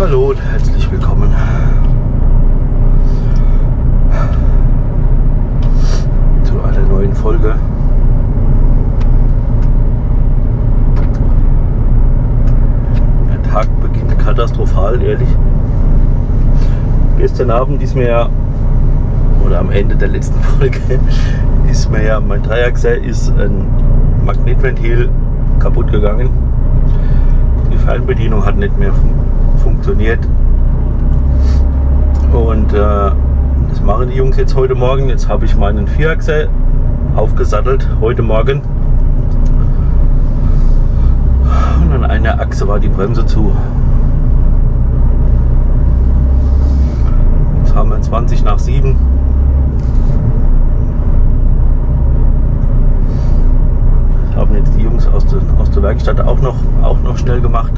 Hallo und herzlich willkommen zu einer neuen Folge. Der Tag beginnt katastrophal, ehrlich. Gestern Abend ist mir ja, oder am Ende der letzten Folge, ist mir ja mein Dreiachser ist ein Magnetventil kaputt gegangen. Die Fernbedienung hat nicht mehr funktioniert. Und das machen die Jungs jetzt heute Morgen. Jetzt habe ich meinen Vierachser aufgesattelt heute Morgen. Und an einer Achse war die Bremse zu. Jetzt haben wir 20 nach 7. Das haben jetzt die Jungs aus der Werkstatt auch noch schnell gemacht.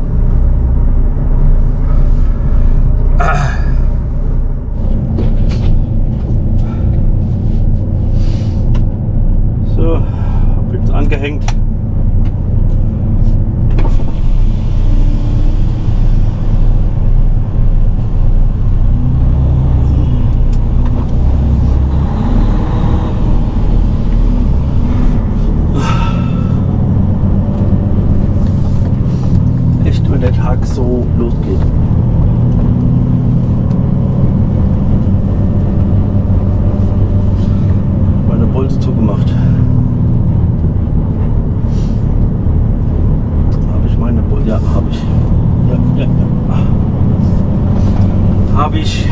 So, hab jetzt angehängt. Echt, wenn der Tag so losgeht. Zugemacht. Habe ich meine Bolze? Ja, habe ich. Ja. Habe ich.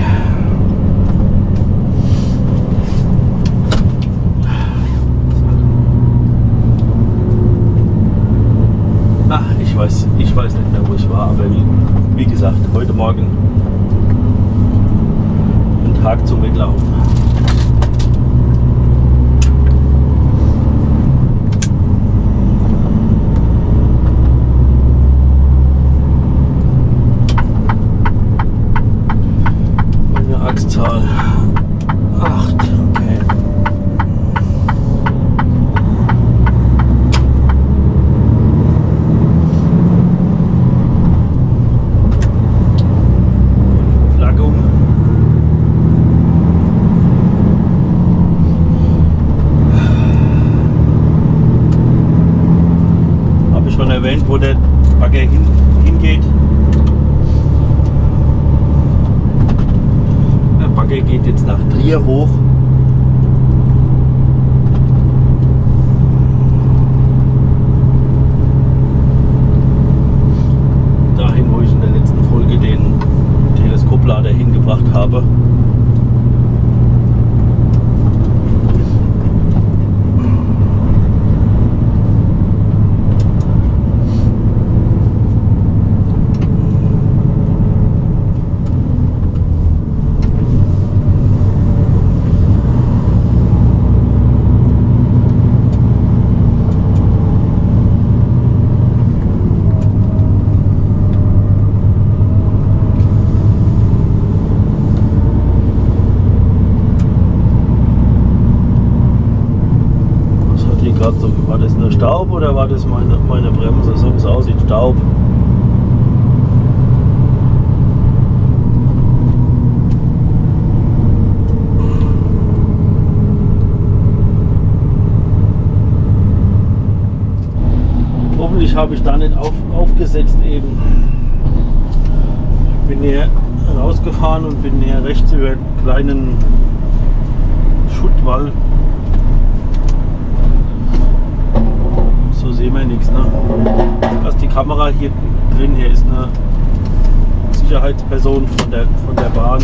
Ach, ich weiß nicht mehr, wo ich war, aber wie gesagt, heute Morgen ein Tag zum Weglaufen. Achszahl 8, okay. Flaggung. Habe ich schon erwähnt, wo der Bagger hingeht. Der geht jetzt nach Trier hoch. Dahin, wo ich in der letzten Folge den Teleskoplader hingebracht habe. War das nur Staub oder war das meine Bremse? So wie es aussieht, Staub. Hoffentlich habe ich da nicht aufgesetzt eben. Ich bin hier rausgefahren und bin hier rechts über einen kleinen Schuttwall. So sehen wir nichts. Ne? Das ist die Kamera hier drin. Hier ist eine Sicherheitsperson von der Bahn.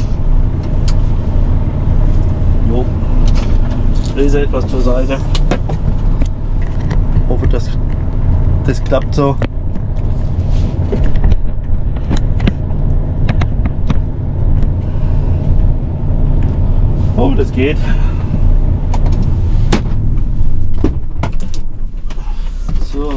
Jo. Ich drehe sie etwas zur Seite. Ich hoffe, das klappt so. Oh, das geht. So.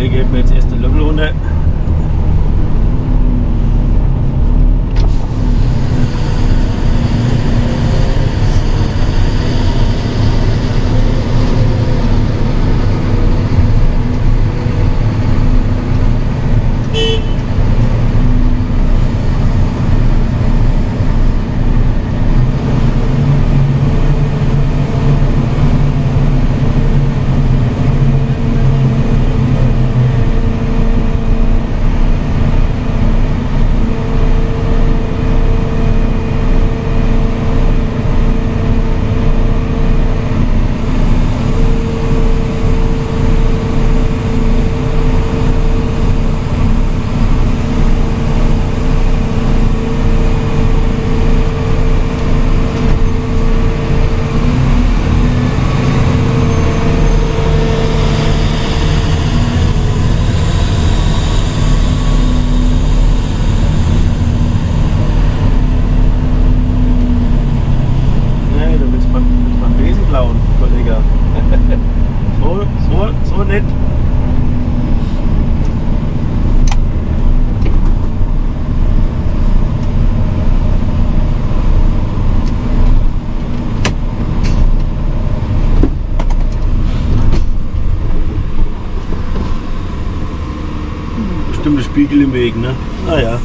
hier geht mir jetzt erst der Level runter. So nett. Bestimmte Spiegel im Weg, ne? Naja.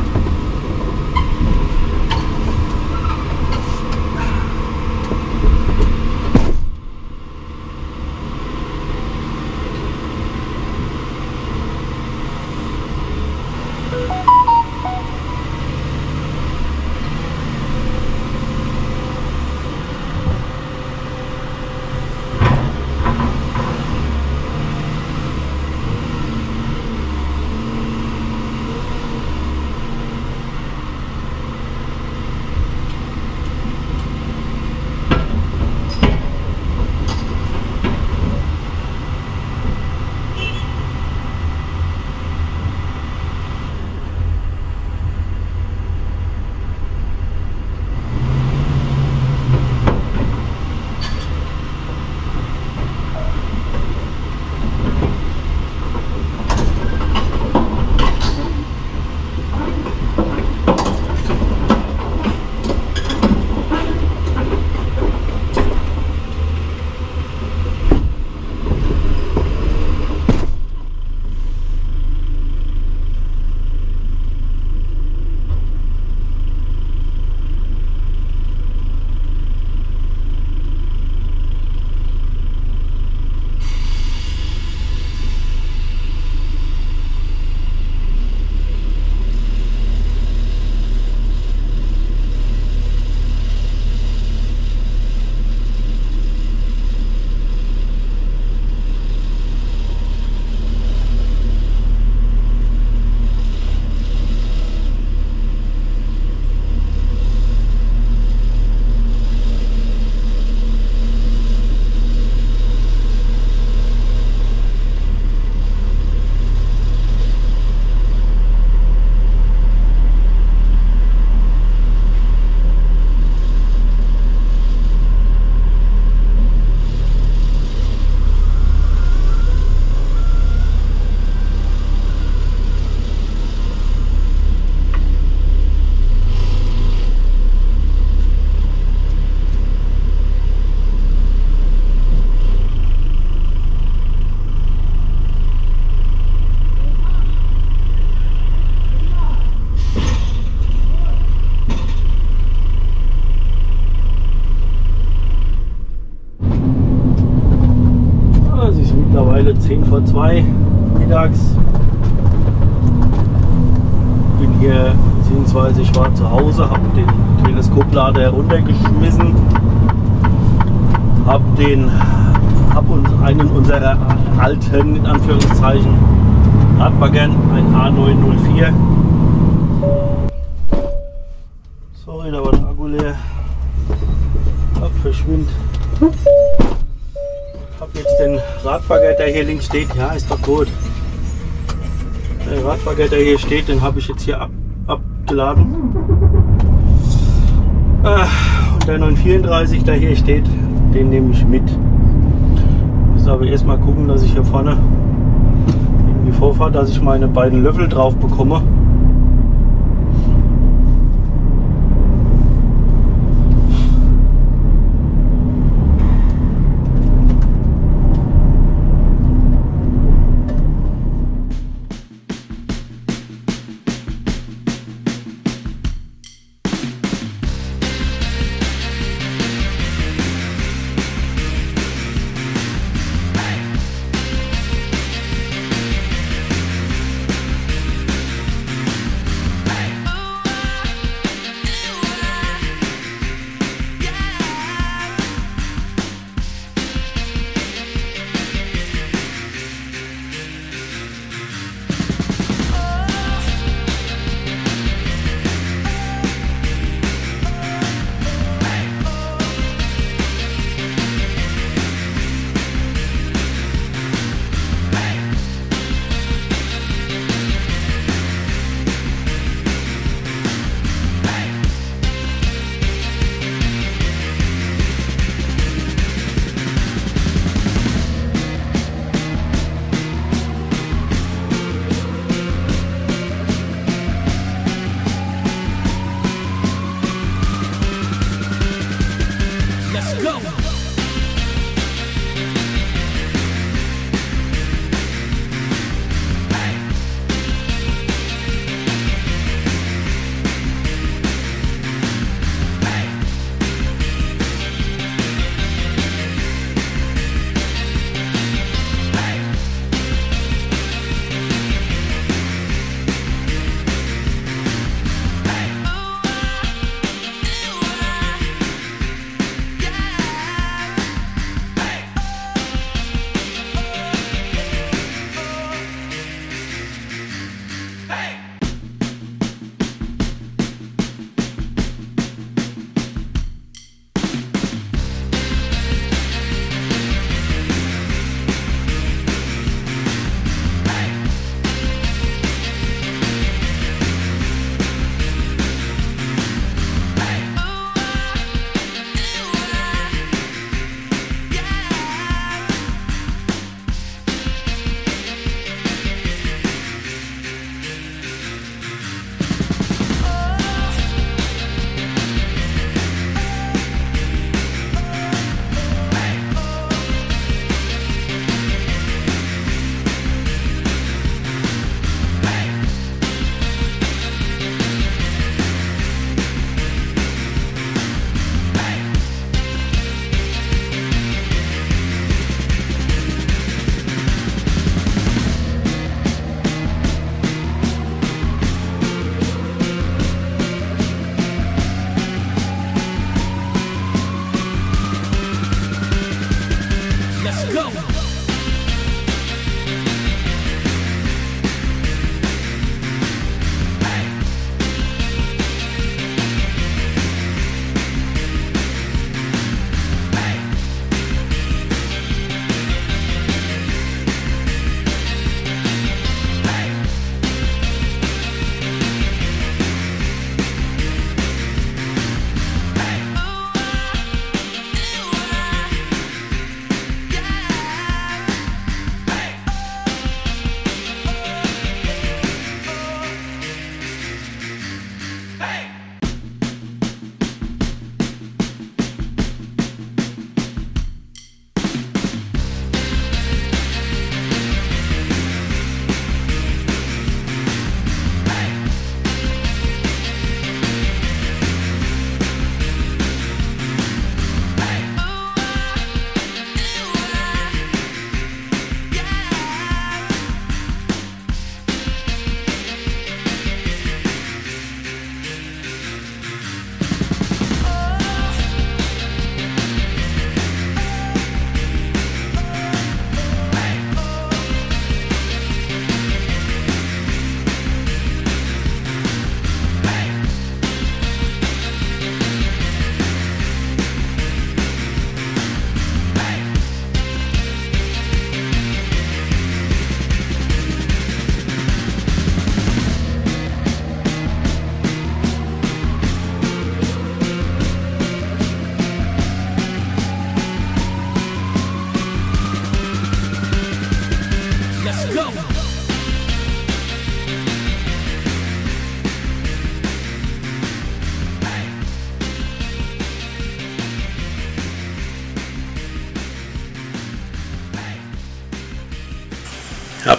Mittlerweile 10 vor 2 mittags. Bin hier, beziehungsweise ich war zu Hause, habe den Teleskoplader heruntergeschmissen, habe uns einen unserer alten, in Anführungszeichen, Radbaggern, ein A904. Sorry, da war der Akku leer. Verschwindet. Habe jetzt den Radbagger, der hier links steht. Ja, ist doch gut. Der Radbagger, der hier steht, den habe ich jetzt hier abgeladen. Und der 934, der hier steht, den nehme ich mit. Ich muss aber erstmal gucken, dass ich hier vorne fahre, dass ich meine beiden Löffel drauf bekomme.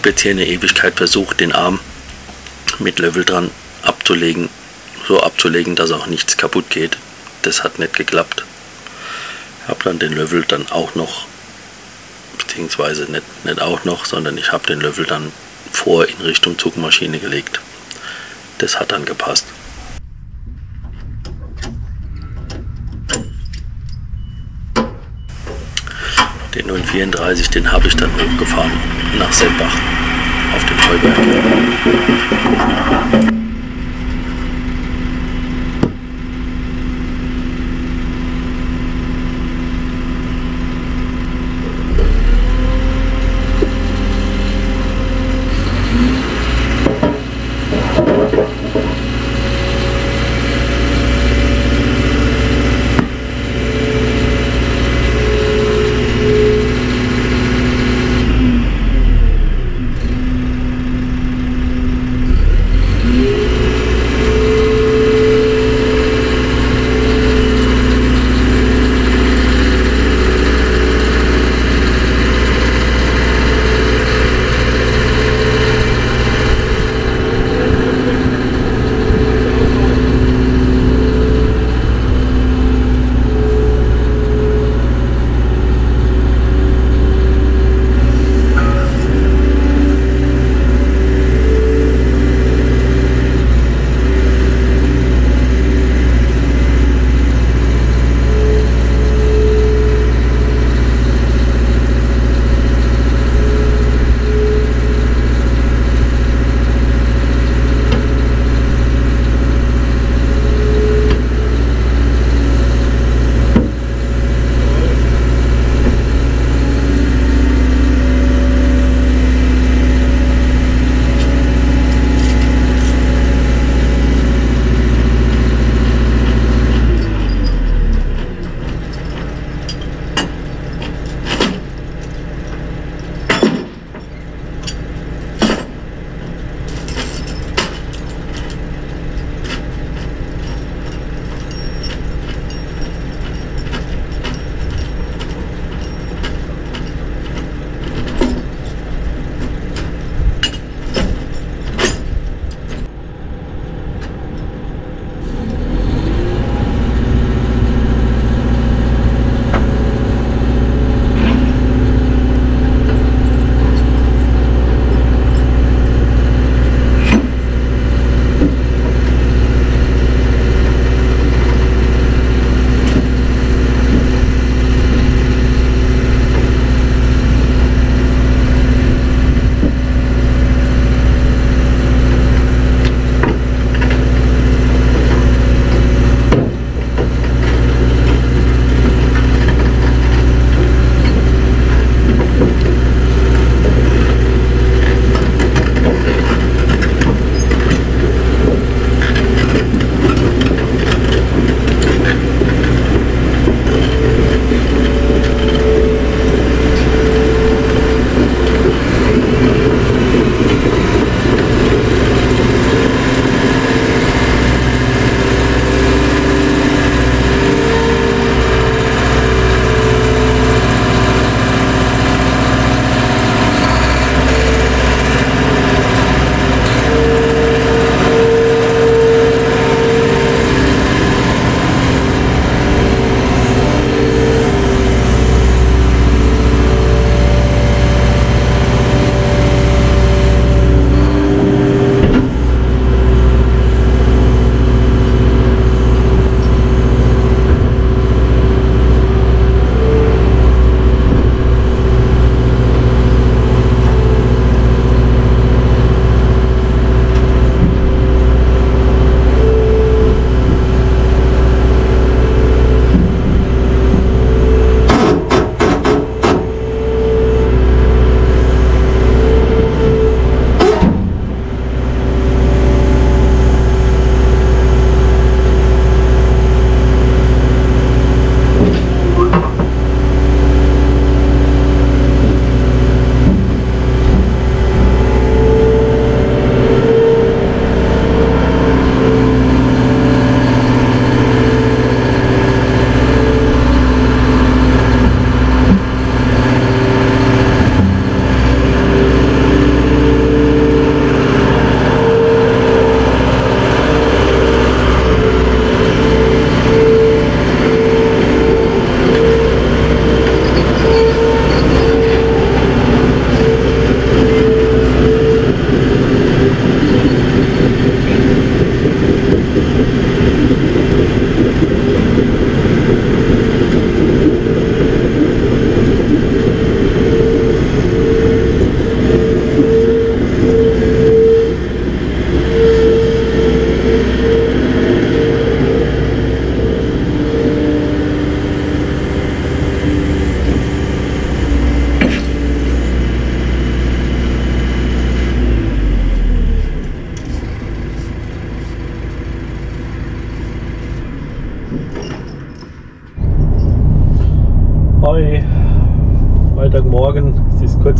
habe jetzt hier eine Ewigkeit versucht, den Arm mit Löffel dran abzulegen, so abzulegen, dass auch nichts kaputt geht. Das hat nicht geklappt. Habe dann den Löffel dann auch noch, beziehungsweise nicht auch noch, sondern ich habe den Löffel dann vor in Richtung Zugmaschine gelegt. Das hat dann gepasst. Den 934, den habe ich dann hochgefahren nach Seppach auf den Heuberg.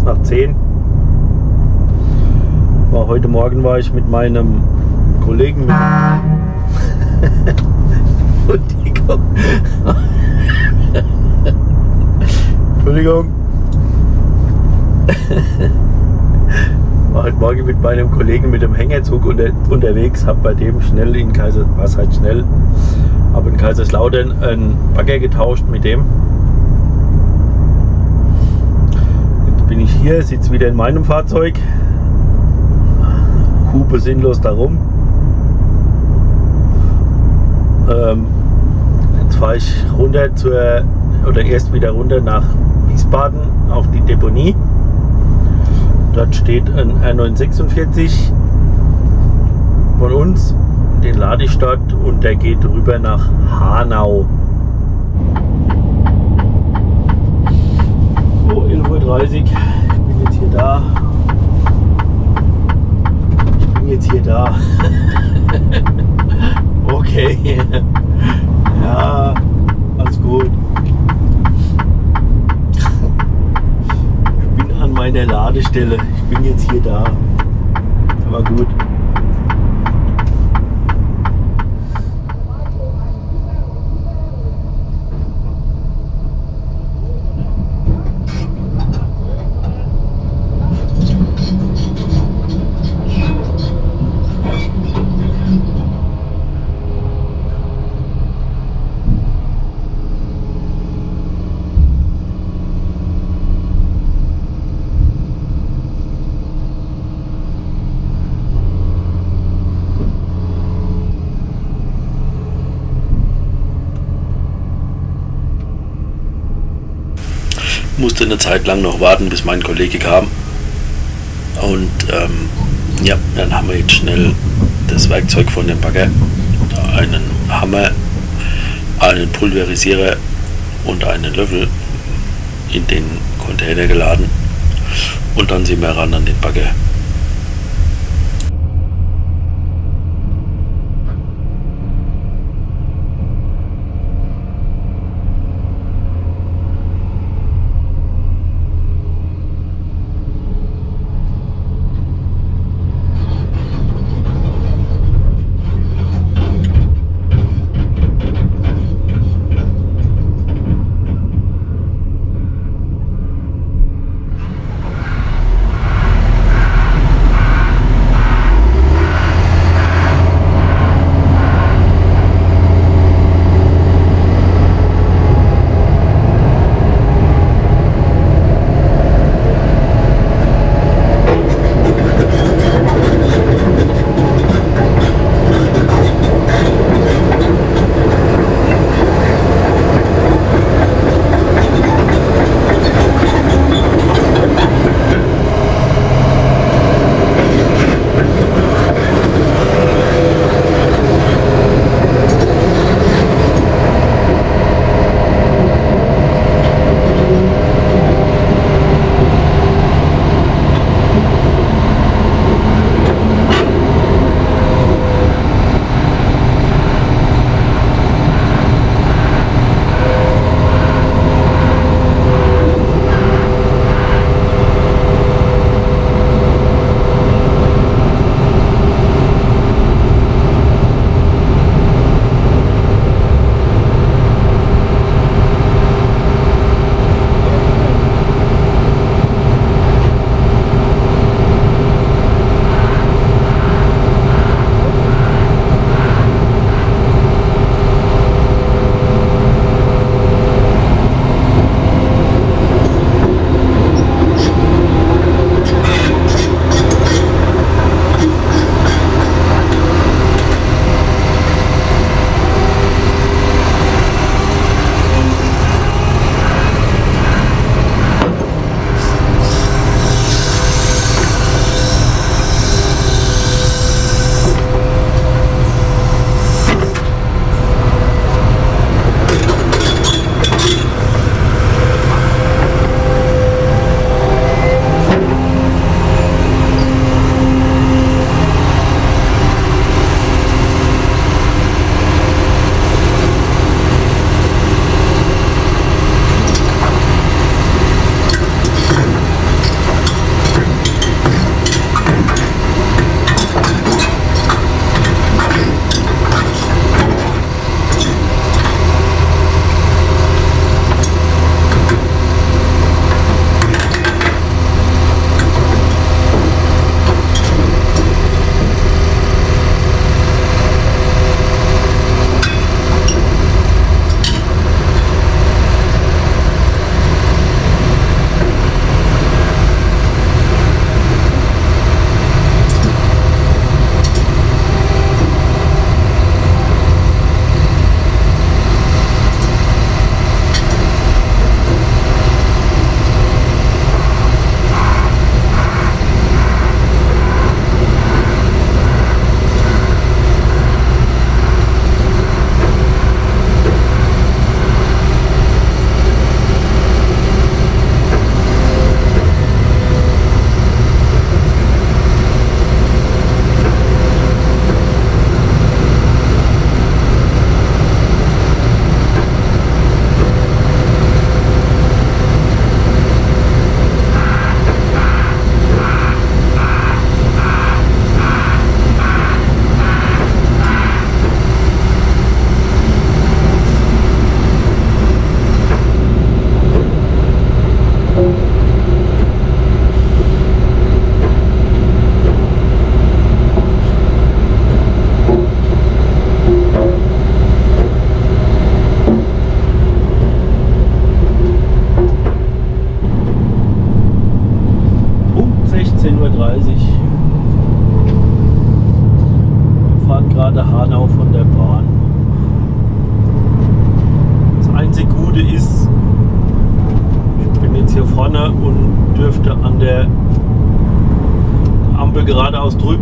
kurz nach 10. Heute Morgen war ich mit meinem Kollegen Entschuldigung. War heute Morgen mit meinem Kollegen mit dem Hängerzug unterwegs, habe bei dem schnell in habe in Kaiserslautern einen Bagger getauscht mit dem. Jetzt bin ich hier, sitze wieder in meinem Fahrzeug, hupe sinnlos darum. Jetzt fahre ich runter erst wieder runter nach Wiesbaden auf die Deponie. Dort steht ein R946 von uns, den lade ich dort und der geht rüber nach Hanau. So, 11:30 Uhr, ich bin jetzt hier da. Okay, ja, alles gut. Ich bin an meiner Ladestelle, ich bin jetzt hier da, aber gut. Musste eine Zeit lang noch warten, bis mein Kollege kam. Und ja, dann haben wir jetzt schnell das Werkzeug von dem Bagger, einen Hammer, einen Pulverisierer und einen Löffel in den Container geladen. Und dann sind wir ran an den Bagger.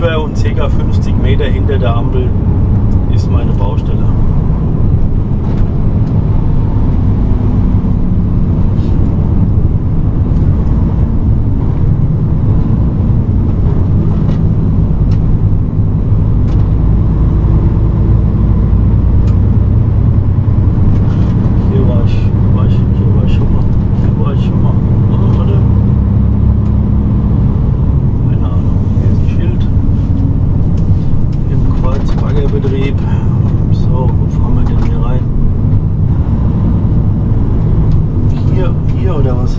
gegenüber und ca. 50 Meter hinter der Ampel ist meine Baustelle. Betrieb. So, wo fahren wir denn hier rein? Hier oder was?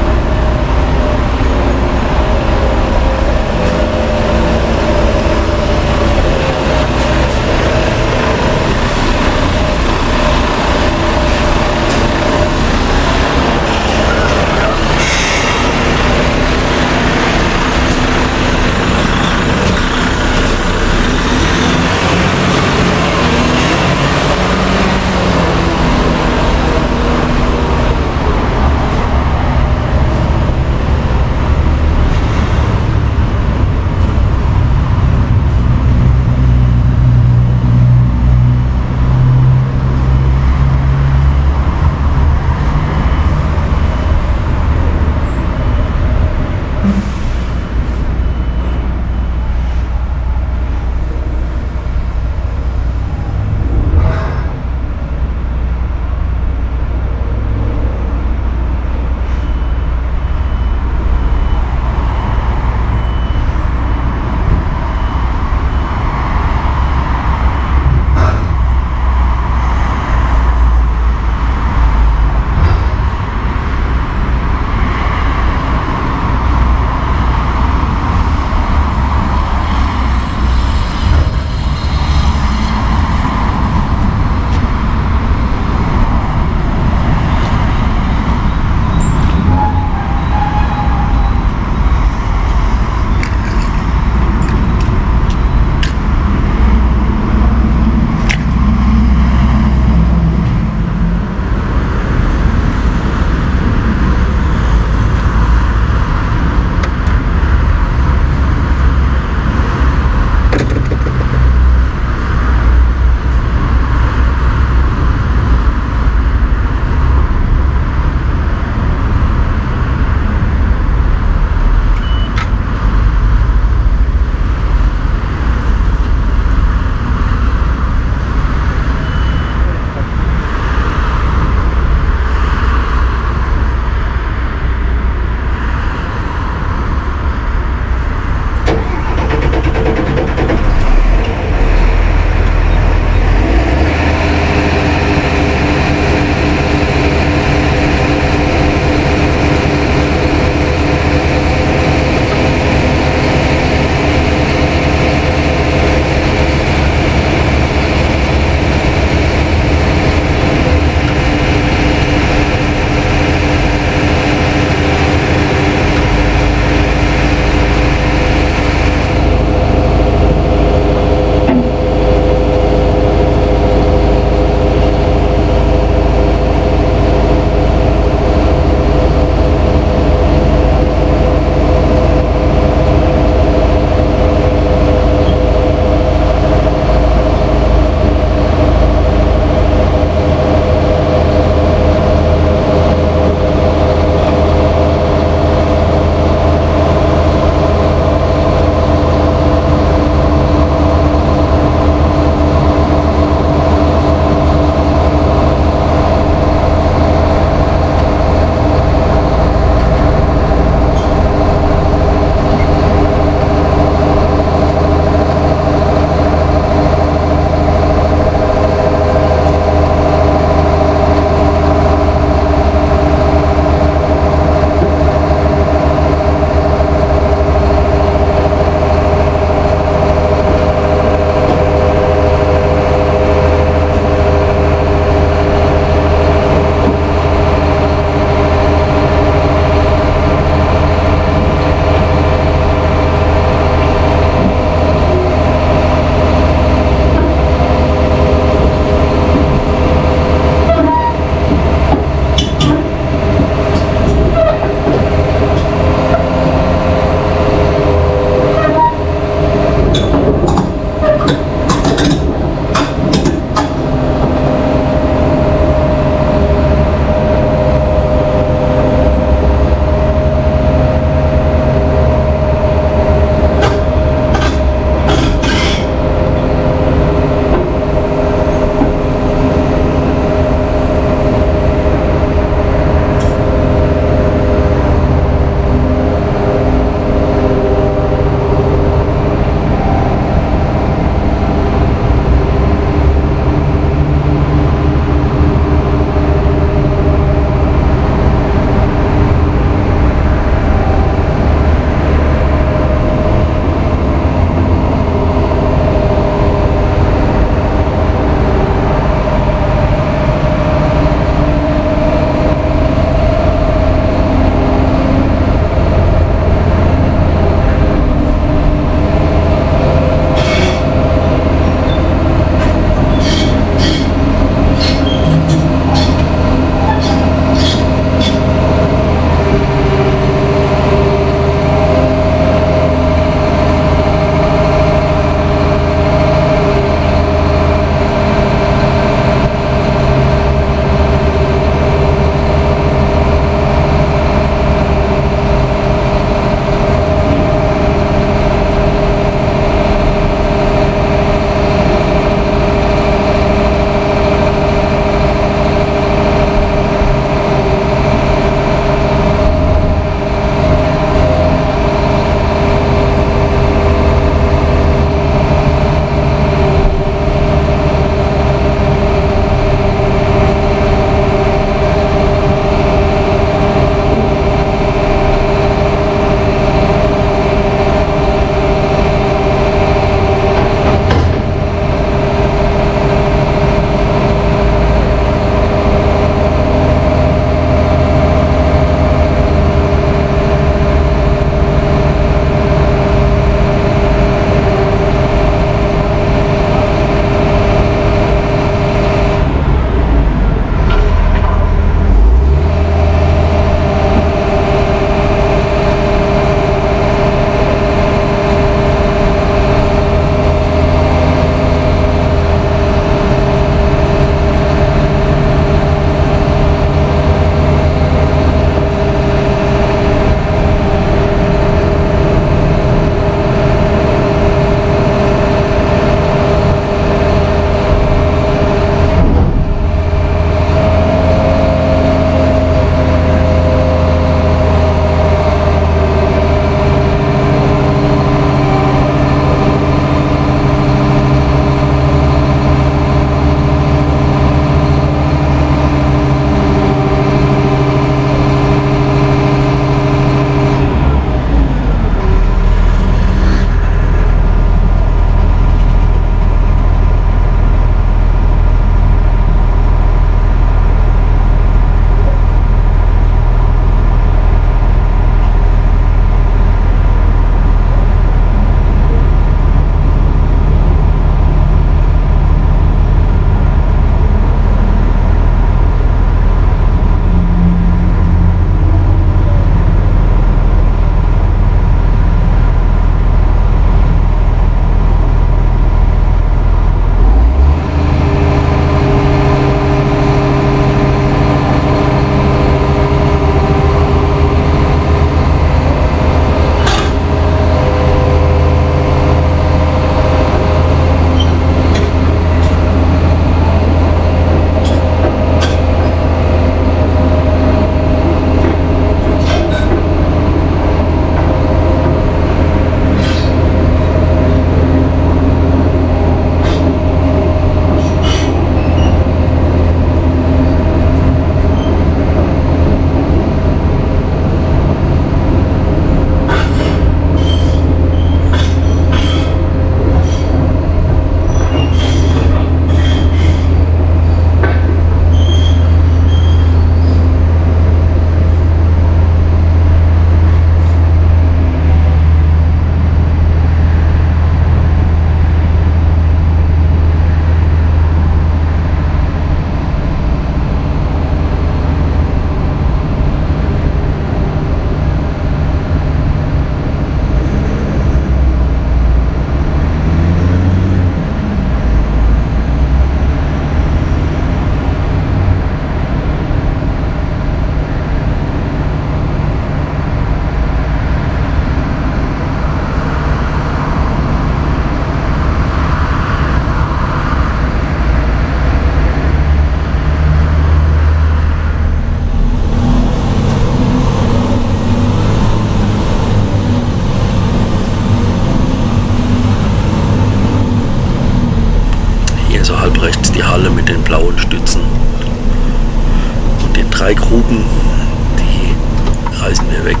alle mit den blauen Stützen. Und die 3 Gruben, die reißen wir weg.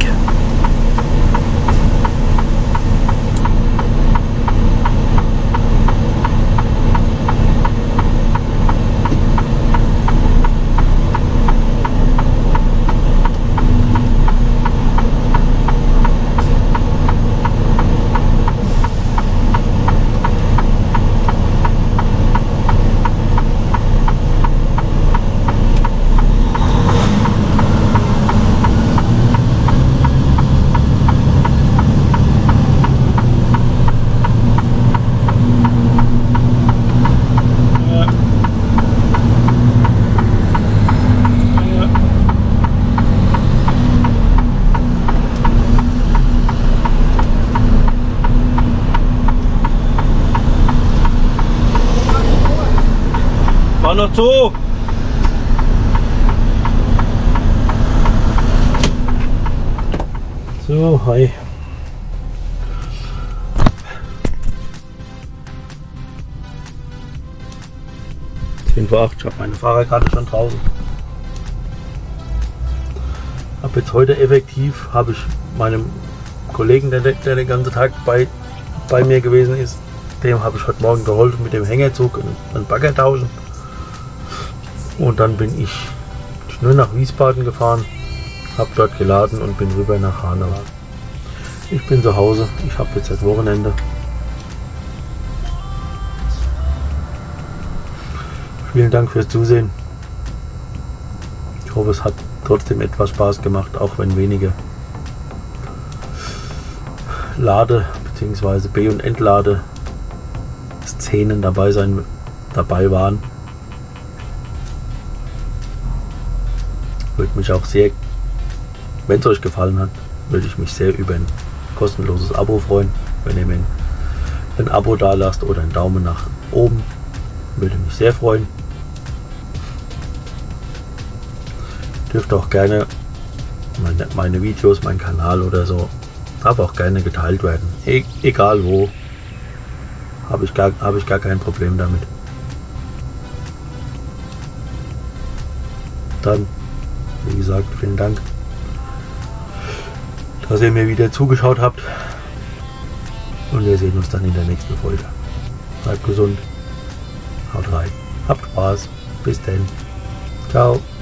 War noch zu! So, hi. 10 vor 8, ich habe meine Fahrerkarte schon draußen. Habe jetzt heute effektiv, habe ich meinem Kollegen, der den ganzen Tag bei mir gewesen ist, dem habe ich heute Morgen geholfen mit dem Hängerzug und einen Bagger tauschen. Und dann bin ich schnell nach Wiesbaden gefahren, habe dort geladen und bin rüber nach Hanau. Ich bin zu Hause, ich habe jetzt das Wochenende. Vielen Dank fürs Zusehen. Ich hoffe, es hat trotzdem etwas Spaß gemacht, auch wenn wenige Lade- bzw. B- und Entlade-Szenen dabei waren. Würde mich auch sehr, wenn es euch gefallen hat, würde ich mich sehr über ein kostenloses Abo freuen. Wenn ihr mir ein Abo da lasst oder einen Daumen nach oben, würde mich sehr freuen. Dürft auch gerne meine Videos, meinen Kanal oder so, darf auch gerne geteilt werden. Egal wo, habe ich gar kein Problem damit. Dann, wie gesagt, vielen Dank, dass ihr mir wieder zugeschaut habt. Und wir sehen uns dann in der nächsten Folge. Bleibt gesund, haut rein, habt Spaß, bis dann, ciao.